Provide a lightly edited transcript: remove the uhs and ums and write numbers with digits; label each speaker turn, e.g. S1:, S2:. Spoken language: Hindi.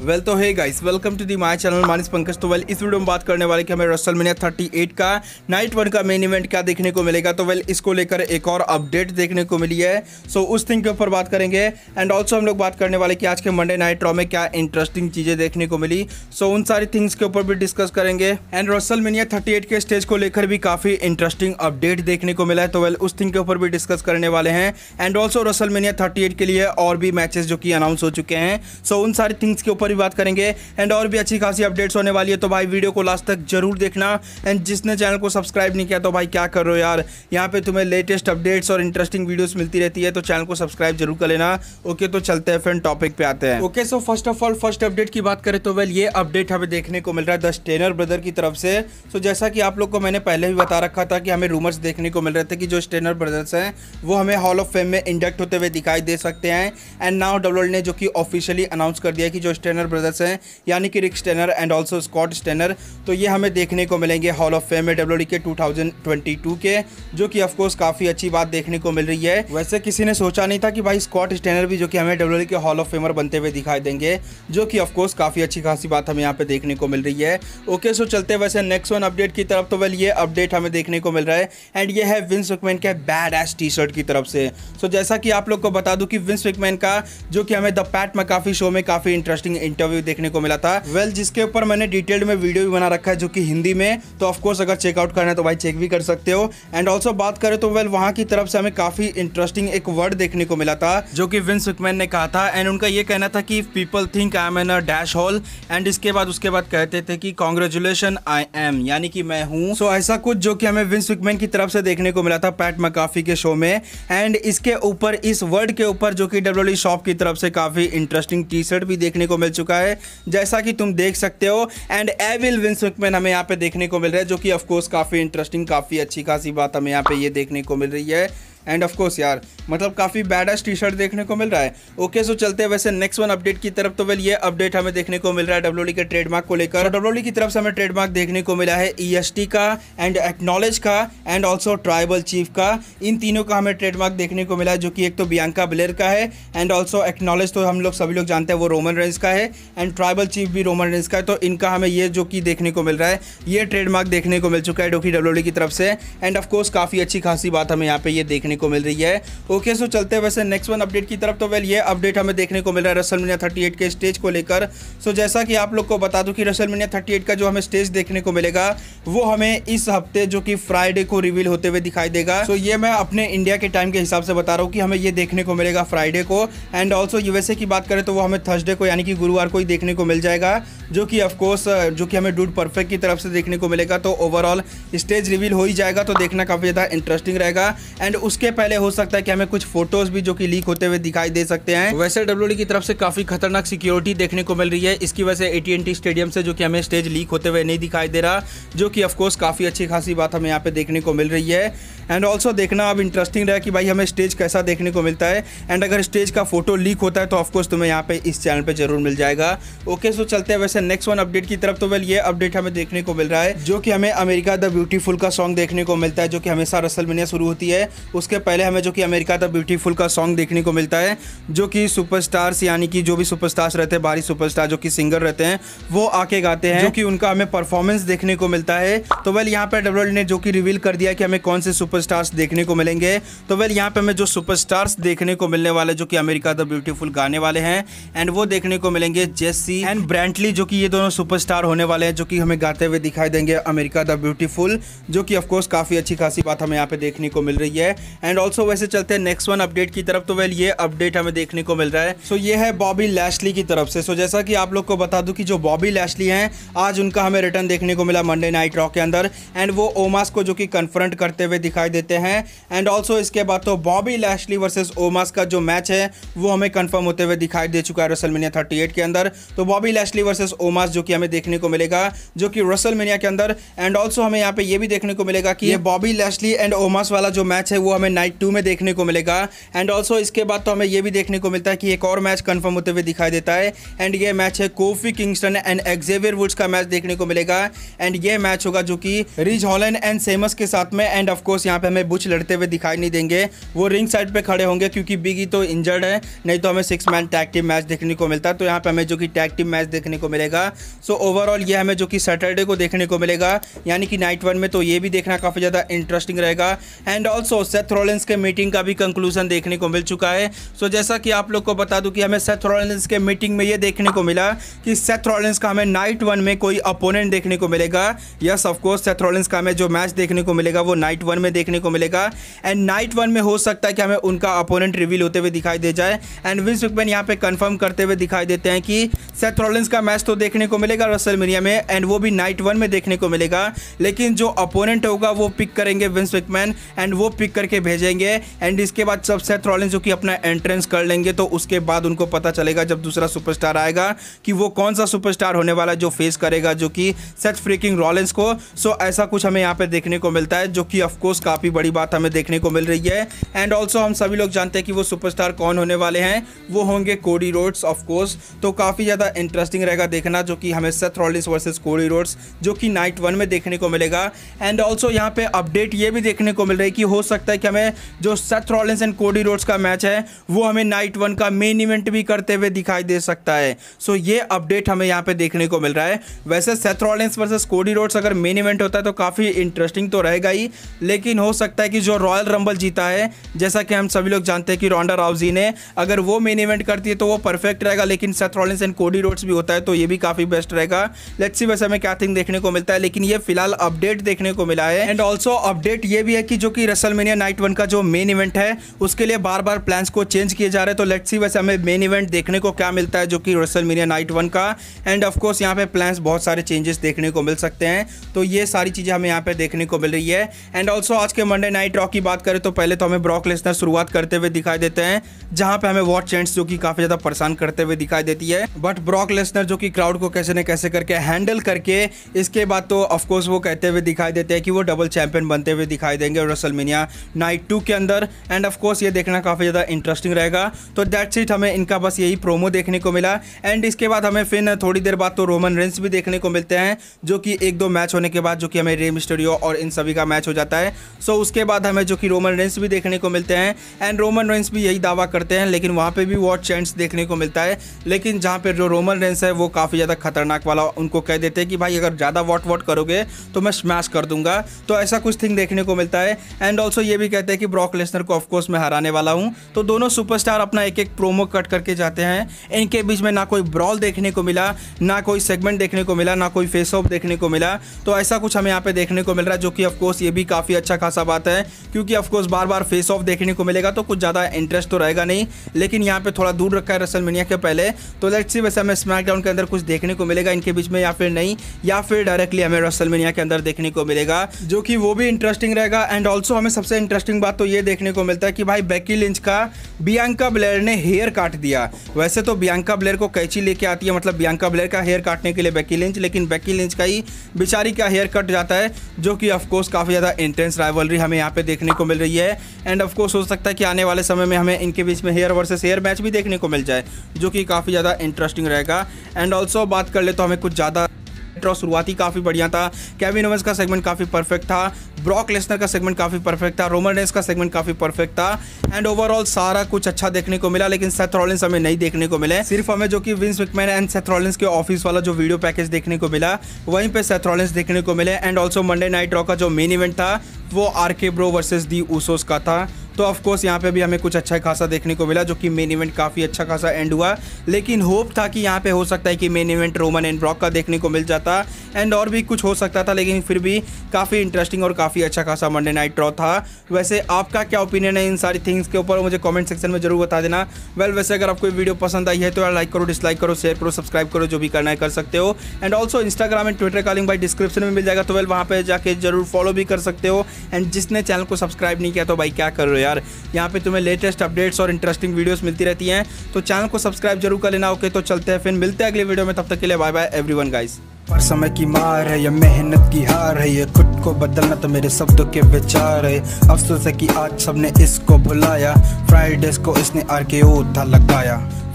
S1: वेल तो hey guys, welcome to the my channel मानिस पंकज। तो वेल इस वीडियो में बात करने वाले कि हमें रेसलमेनिया 38 का नाइट 1 का मेन इवेंट क्या देखने को मिलेगा। तो वेल इसको लेकर एक और अपडेट देखने को मिली है, सो उस थिंग के ऊपर बात करेंगे। एंड ऑल्सो हम लोग बात करने वाले कि आज के मंडे नाइट रॉ में क्या इंटरेस्टिंग चीज़ें देखने को मिली, सो उन सारी थिंग्स के ऊपर भी डिस्कस करेंगे। एंड रेसलमेनिया 38 के स्टेज को लेकर भी काफ़ी इंटरेस्टिंग अपडेट देखने को मिला है, तो वेल उस थिंग के ऊपर भी डिस्कस करने वाले हैं। एंड ऑल्सो रेसलमेनिया 38 के लिए और भी मैचेस जो कि अनाउंस हो चुके हैं, सो उन सारी थिंग्स के ऊपर भी बात करेंगे। एंड और भी अच्छी खासी अपडेट्स होने वाली है, तो भाई वीडियो को लास्ट तक जरूर देखना। एंड जिसने चैनल को सब्सक्राइब नहीं किया तो भाई क्या कर रहे हो यार, यहाँ पे तुम्हें लेटेस्ट अपडेट्स और इंटरेस्टिंग वीडियोस मिलती रहती है, तो चैनल को सब्सक्राइब जरूर कर लेना। ओके, तो चलते हैं फिर टॉपिक पे आते हैं। Okay, so first of all first update की बात करें तो वेल ये अपडेट हमें देखने को मिल रहा है द स्टेनर ब्रदर की तरफ से। सो जैसा कि आप लोग को मैंने पहले भी बता रखा था कि हमें रूमर्स देखने को मिल रहे थे कि जो स्टेनर ब्रदर्स हैं वो हमें हॉल ऑफ फेम में इंडक्ट होते हुए दिखाई दे सकते हैं। एंड नाउ डब्ल्यूडब्ल्यूई ने जो कि ऑफिशियली अनाउंस कर दिया कि जो स्टेनर ब्रदर्स हैं यानी कि Rick Steiner and also Scott Steiner, तो ये हमें देखने को मिलेंगे हॉल ऑफ फेम में डब्ल्यूडब्ल्यूई के 2022 के, जो कि ऑफकोर्स काफ़ी अच्छी बात देखने को मिल रही है। वैसे किसी ने सोचा नहीं था कि भाई स्कॉट स्टेनर भी जो कि हमें डब्ल्यूडब्ल्यूई के हॉल ऑफ फेमर बनते हुए दिखाई देंगे, जो कि ऑफकोर्स काफ़ी अच्छी खासी बात हमें यहाँ पे देखने को मिल रही है। ओके, सो चलते हैं वैसे नेक्स्ट वन अपडेट की तरफ। तो वेल ये अपडेट हमें देखने को मिल रहा है एंड ये है विंस मैकमैन के बैड एस टी शर्ट की तरफ से। सो जैसा कि आप लोग को बता दूं कि विंस मैकमैन का जो कि हमें द पैट मैकाफी शो में काफ़ी इंटरेस्टिंग इंटरव्यू देखने को मिला था, वेल जिसके ऊपर मैंने डिटेल्ड में वीडियो भी बना रखा है जो कि हिंदी में, तो ऑफकोर्स अगर चेकआउट करना है तो भाई चेक भी कर सकते हो। एंड ऑल्सो बात करें तो वेल वहां की तरफ से हमें काफी इंटरेस्टिंग एक वर्ड देखने को मिला था जो कि विंस मैकमैन ने कहा था। एंड उनका ये कहना था कि people think I am in a dash hole, and उसके बाद कहते थे कि कांग्रेचुलेशन आई एम, यानी कि मैं हूं। सो ऐसा कुछ जो कि हमें विंस मैकमैन की तरफ से देखने को मिला था पैट मैकाफी के शो में। एंड इसके ऊपर इस वर्ड के ऊपर जो कि डब्ल्यूडब्ल्यूई शॉप की तरफ से काफी इंटरेस्टिंग टी शर्ट भी देखने को मिल चुका है, जैसा कि तुम देख सकते हो। एंड एविल विंस मैकमैन हमें यहाँ पे देखने को मिल रहा है, जो कि ऑफ कोर्स काफी इंटरेस्टिंग, काफी अच्छी खासी बात हमें यहाँ पे ये देखने को मिल रही है। एंड ऑफ कोर्स यार मतलब काफ़ी बैडस टी शर्ट देखने को मिल रहा है। ओके, सो चलते हैं वैसे नेक्स्ट वन अपडेट की तरफ। तो वेल ये अपडेट हमें देखने को मिल रहा है डब्ल्यूडब्ल्यूई के ट्रेडमार्क को लेकर। डब्ल्यूडब्ल्यूई की तरफ से हमें ट्रेडमार्क देखने को मिला है EST का एंड एक्नॉलेज का एंड ऑल्सो ट्राइबल चीफ का। इन तीनों का हमें ट्रेडमार्क देखने को मिला है, जो कि एक तो बियांका ब्लेयर का है एंड ऑल्सो एक्नॉलेज तो हम लोग सभी लोग जानते हैं वो रोमन रेंस का है एंड ट्राइबल चीफ भी रोमन रेंस का है। तो इनका हमें ये जो कि देखने को मिल रहा है, ये ट्रेडमार्क देखने को मिल चुका है जो कि डब्ल्यूडब्ल्यूई की तरफ से। एंड ऑफकोर्स काफ़ी अच्छी खासी बात हमें यहाँ पे ये देखने को मिल रही है। ओके, सो चलते हैं वैसे नेक्स्ट वन अपडेट की तरफ। तो वेल ये अपडेट हमें देखने को मिल रहा है रेसलमेनिया 38 के स्टेज को लेकर। सो जैसा कि आप लोग को बता दूं कि रेसलमेनिया 38 का जो हमें स्टेज देखने को मिलेगा वो हमें इस हफ्ते जो कि फ्राइडे को रिवील होते हुए दिखाई देगा। सो ये मैं अपने इंडिया के टाइम के हिसाब से बता रहा हूँ कि हमें ये देखने को मिलेगा फ्राइडे को। एंड ऑल्सो यूएसए की बात करें तो वो हमें थर्सडे को यानी कि गुरुवार को ही देखने को मिल जाएगा, जो कि ऑफकोर्स जो कि हमें डूड परफेक्ट की तरफ से देखने को मिलेगा। तो ओवरऑल स्टेज रिवील हो ही जाएगा, तो देखना काफ़ी ज़्यादा इंटरेस्टिंग रहेगा। एंड उसके पहले हो सकता है कि हमें कुछ फोटोज भी जो कि लीक होते हुए दिखाई दे सकते हैं। वैसे डब्ल्यूडब्ल्यूई की तरफ से काफी खतरनाक सिक्योरिटी देखने को मिल रही है, इसकी वजह से AT&T स्टेडियम से जो कि हमें स्टेज लीक होते हुए नहीं दिखाई दे रहा, जो कि ऑफकोर्स काफी अच्छी खासी बात हमें यहाँ पे देखने को मिल रही है। एंड ऑल्सो देखना अब इंटरेस्टिंग रहा कि भाई हमें स्टेज कैसा देखने को मिलता है। एंड अगर स्टेज का फोटो लीक होता है तो ऑफकोर्स तुम्हें यहाँ पे इस चैनल पे जरूर मिल जाएगा। ओके, सो चलते हैं वैसे नेक्स्ट वन अपडेट की तरफ। तो वेल ये अपडेट हमें देखने को मिल रहा है जो कि हमें अमेरिका द ब्यूटीफुल का सॉन्ग देखने को मिलता है, जो कि हमेशा रेसलमेनिया शुरू होती है उसके पहले हमें जो कि अमेरिका द ब्यूटीफुल का सॉन्ग देखने को मिलता है, जो कि सुपरस्टार्स यानी कि जो भी सुपरस्टार्स रहते हैं, बाहरी सुपरस्टार जो कि सिंगर रहते हैं, वो आके गाते हैं, जो कि उनका हमें परफॉर्मेंस देखने को मिलता है। तो वेल यहाँ पे डब्ल्यूडब्ल्यूई ने जो कि रिवील कर दिया कि हमें कौन से सुपरस्टार्स देखने को मिलेंगे। तो वेल यहाँ पे हमें जो सुपरस्टार्स देखने को मिलने वाले जो कि अमेरिका द ब्यूटीफुल गाने वाले हैं, एंड वो देखने को मिलेंगे जेसी एंड ब्रांटली, जो कि ये दोनों सुपरस्टार होने वाले हैं जो कि हमें गाते हुए दिखाई देंगे अमेरिका द ब्यूटीफुल, जो कि ऑफकोर्स काफी अच्छी खासी बात हमें यहाँ पे देखने को मिल रही है। एंड ऑल्सो वैसे चलते हैं नेक्स्ट वन अपडेट की तरफ। तो वेल ये अपडेट हमें देखने को मिल रहा है, सो ये है बॉबी लैशली की तरफ से। सो जैसा कि आप लोग को बता दूं कि जो बॉबी लैशली हैं आज उनका हमें रिटर्न देखने को मिला मंडे नाइट रॉ के अंदर, एंड वो ओमास को जो कि कन्फ्रंट करते हुए दिखाई देते हैं। एंड ऑल्सो इसके बाद तो बॉबी लैशली वर्सेस ओमास का जो मैच है वो हमें कंफर्म होते हुए दिखाई दे चुका है रेसलमेनिया 38 के अंदर। तो बॉबी लैशली वर्सेस ओमास जो कि हमें देखने को मिलेगा जो कि रेसलमेनिया के अंदर। एंड ऑल्सो हमें यहाँ पे ये भी देखने को मिलेगा कि ये बॉबी लैशली एंड ओमास वाला जो मैच है वो हमें नाइट 2 में देखने को मिलेगा। एंड ऑल्सो इसके बाद तो हमें ये भी देखने को मिलता है कि एक और मैच कंफर्म होते हुए दिखाई देता है, एंड ये मैच है Kofi Kingston and Xavier Woods का मैच देखने को मिलेगा। एंड ये मैच होगा जो कि रिज हॉलैंड एंड सेमस के साथ में। एंड ऑफ कोर्स यहाँ पे हमें बुच लड़ते हुए दिखाई नहीं देंगे, वो रिंग साइड पे खड़े होंगे क्योंकि बिगी तो इंजर्ड है, नहीं तो हमें 6 मैन टैग टीम मैच देखने को मिलता है। तो यहाँ पे हमें जो कि टैग टीम मैच देखने को मिलेगा। सो ओवरऑल ये हमें जो कि सैटरडे को देखने को मिलेगा, यानी कि नाइट 1 में, तो ये भी देखना काफ़ी ज़्यादा इंटरेस्टिंग रहेगा। एंड ऑल्सो सेथ रॉलिंस के मीटिंग का भी कंक्लूजन देखने को मिल चुका है। सो जैसा कि आप लोग को बता दूं कि हमें सेथ रॉलिंस के मीटिंग में ये देखने को मिला कि सेथ रॉलिंस का हमें नाइट 1 में कोई अपोनेंट देखने को मिलेगा। Yes of course Seth Rollins का हमें जो मैच देखने को मिलेगा वो नाइट 1 में देखने को मिलेगा। एंड नाइट 1 में हो सकता है कि हमें उनका अपोनेंट रिवील होते हुए दिखाई दे जाए। एंड विंस मैकमैन यहाँ पे कंफर्म करते हुए दिखाई देते हैं कि सेथ रॉलिंस का मैच तो देखने को मिलेगा रेसलमेनिया में, एंड वो भी नाइट 1 में देखने को मिलेगा, लेकिन जो अपोनेंट होगा वो पिक करेंगे विंस मैकमैन, एंड वो पिक करके भेजेंगे। एंड इसके बाद सब सेथ रॉलिंस जो कि अपना एंट्रेंस कर लेंगे, तो उसके बाद उनको पता चलेगा जब दूसरा सुपरस्टार आएगा कि वो कौन सा सुपरस्टार होने वाला जो फेस करेगा जो कि सेथ फ्रीकिंग रॉलिंस को। सो ऐसा कुछ हमें यहाँ पे देखने को मिलता है, जो कि ऑफ कोर्स काफ़ी बड़ी बात हमें देखने को मिल रही है। एंड ऑल्सो हम सभी लोग जानते हैं कि वो सुपरस्टार कौन होने वाले हैं, वो होंगे कोडी रोड्स ऑफ कोर्स। तो काफ़ी ज़्यादा इंटरेस्टिंग रहेगा देखना, जो कि हमें Seth Rollins versus Cody Rhodes जो कि नाइट 1 में देखने को मिलेगा। एंड ऑल्सो यहाँ पे अपडेट ये भी देखने को मिल रही है कि हो सकता है कि हमें जो Seth Rollins and Cody Rhodes का मैच है वो हमें नाइट 1 का मेन इवेंट भी करते हुए दिखाई दे सकता है। सो ये अपडेट हमें यहाँ पे देखने को मिल रहा है। वैसे Seth Rollins versus Cody Rhodes अगर मेन इवेंट होता है तो काफ़ी इंटरेस्टिंग तो रहेगा ही, लेकिन हो सकता है कि जो रॉयल रंबल जीता है, जैसा कि हम सभी लोग जानते हैं कि रोंडा राउजी ने, अगर वो मेन इवेंट करती है तो वो परफेक्ट रहेगा, लेकिन Seth Rollins and Cody Rhodes भी होता है तो ये भी काफ़ी बेस्ट रहेगा। लेट्स सी वैसे हमें क्या थिंग देखने को मिलता है, लेकिन ये फिलहाल अपडेट देखने को मिला है। एंड ऑल्सो अपडेट ये भी है कि जो कि रेसलमेनिया नाइट 1 का जो मेन इवेंट है उसके लिए बार बार प्लान्स को चेंज किए जा रहे हैं। तो लेट्स सी वैसे हमें मेन इवेंट देखने को क्या मिलता है जो कि रेसलमेनिया नाइट 1 का। एंड ऑफ कोर्स यहाँ पे प्लान्स बहुत सारे चेंजेस देखने को मिल सकते हैं, तो ये सारी चीज़ें हमें यहाँ पे देखने को मिल रही है। एंड ऑल्सो आज के मंडे नाइट रॉ की बात करें तो पहले तो हमें ब्रॉक लेसनर शुरुआत करते हुए दिखाई देते हैं, जहाँ पे हमें वॉट चेंट्स जो कि काफ़ी ज़्यादा परेशान करते हुए दिखाई देती है। बट ब्रॉक लेसनर जो कि क्राउड को कैसे न कैसे करके हैंडल करके इसके बाद तो ऑफकोर्स वो कहते हुए दिखाई देते हैं कि वो डबल चैंपियन बनते हुए दिखाई देंगे रेसलमेनिया नाइट 2 के अंदर। एंड ऑफकोर्स ये देखना काफ़ी ज़्यादा इंटरेस्टिंग रहेगा। तो दैट्स इट, हमें इनका बस यही प्रोमो देखने को मिला। एंड इसके बाद हमें फिर थोड़ी देर बाद तो रोमन रेंस भी देखने को मिलते हैं, जो कि 1-2 मैच होने के बाद जो कि हमें रे मिस्टेरियो और इन सभी का मैच हो जाता है। सो उसके बाद हमें जो कि रोमन रेंस भी देखने को मिलते हैं। एंड रोमन रेंस भी यही दावा करते हैं, लेकिन वहाँ पे भी वॉट चैंट्स देखने को मिलता है, लेकिन जहाँ पे जो रोमन रेंस है वो काफ़ी ज़्यादा खतरनाक वाला, उनको कह देते हैं कि भाई अगर ज़्यादा वॉट करोगे तो मैं स्मैश कर दूंगा। तो ऐसा कुछ थिंग देखने को मिलता है। एंड ऑल्सो ये भी कहते हैं कि ब्रॉक लेसनर को ऑफकोर्स मैं हराने वाला हूँ। तो दोनों सुपरस्टार अपना एक प्रोमो कट करके जाते हैं। इनके बीच में ना कोई ब्रॉल देखने को मिला, ना कोई सेगमेंट देखने को मिला, ना कोई फेस ऑफ देखने को मिला। तो ऐसा कुछ हमें यहाँ पे देखने को मिल रहा है, जो कि ऑफकोर्स ये भी काफ़ी अच्छा खासा बात है, क्योंकि ऑफकोर्स बार बार फेस ऑफ देखने को मिलेगा तो कुछ ज़्यादा इंटरेस्ट तो रहेगा नहीं, लेकिन यहाँ पे थोड़ा दूर रखा है रेसलमेनिया के पहले। तो लेट्स सी वैसे हमें स्मैकडाउन के अंदर कुछ देखने को मिलेगा इनके बीच में या फिर नहीं, या फिर डायरेक्टली हमें रेसलमेनिया के अंदर देखने को मिलेगा, जो कि वो भी इंटरेस्टिंग रहेगा। एंड ऑल्सो हमें सबसे इंटरेस्टिंग बात तो ये देखने को मिलता है कि भाई बेकी लिंच का बियांका ब्लेयर ने हेयर काट दिया। वैसे तो बियांका ब्लेयर को कैची लेके आती है, मतलब बियांका ब्लेयर का हेयर काटने के लिए बेकी लिंच, लेकिन बेकी लिंच का ही बेचारी का हेयर कट जाता है, जो कि ऑफकोर्स काफ़ी ज़्यादा इंटेंस राइवलरी हमें यहाँ पे देखने को मिल रही है। एंड ऑफकोर्स हो सकता है कि आने वाले समय में हमें इनके बीच में हेयर वर्सेस हेयर मैच भी देखने को मिल जाए, जो कि काफ़ी ज़्यादा इंटरेस्टिंग रहेगा। एंड ऑल्सो बात कर ले तो हमें कुछ ज़्यादा शुरुआती काफ़ी बढ़िया था। केविन ओवेंस का सेगमेंट काफ़ी परफेक्ट था, ब्रॉक लेसनर का सेगमेंट काफ़ी परफेक्ट था, रोमन रेंस का सेगमेंट काफ़ी परफेक्ट था। एंड ओवरऑल सारा कुछ अच्छा देखने को मिला, लेकिन सेथ रॉलिंस हमें नहीं देखने को मिले। सिर्फ हमें जो कि Vince McMahon and Seth Rollins के ऑफिस वाला जो वीडियो पैकेज देखने को मिला, वहीं पे सेथ रॉलिंस देखने को मिले। And also Monday night Raw का जो मेन इवेंट था वो RK Bro versus the Usos का था। तो ऑफकोर्स यहाँ पे भी हमें कुछ अच्छा खासा देखने को मिला, जो कि मेन इवेंट काफ़ी अच्छा खासा एंड हुआ, लेकिन होप था कि यहाँ पे हो सकता है कि main event Roman and Brock का देखने को मिल जाता एंड और भी कुछ हो सकता था, लेकिन फिर भी काफ़ी इंटरेस्टिंग और काफ़ी अच्छा खासा मंडे नाइट रॉ था। वैसे आपका क्या ओपिनियन है इन सारी थिंग्स के ऊपर, मुझे कमेंट सेक्शन में जरूर बता देना। वैसे अगर आपको वीडियो पसंद आई है तो यार लाइक करो, डिसलाइक करो, शेयर करो, सब्सक्राइब करो, जो भी करना है कर सकते हो। And also Instagram and Twitter का लिंक भाई डिस्क्रिप्शन में मिल जाएगा, तो वहाँ पे जाके जरूर फॉलो भी कर सकते हो। एंड जिसने चैनल को सब्सक्राइब नहीं किया तो भाई क्या कर रहे हो यार, यहाँ पे तुम्हें लेटेस्ट अपडेट्स और इंटरेस्टिंग वीडियोस मिलती रहती हैं, तो चैनल को सब्सक्राइब जरूर कर लेना। ओके, तो चलते हैं, फिर मिलते हैं अगले वीडियो में, तब तक के लिए बाय बाय एवरीवन गाइस।
S2: पर समय की मार है या मेहनत की हार है, ये खुद को बदलना तो मेरे शब्दों के विचार है। अफसोस है कि आज सबने इसको भुलाया, फ्राइडेज को इसने RKO था लगाया।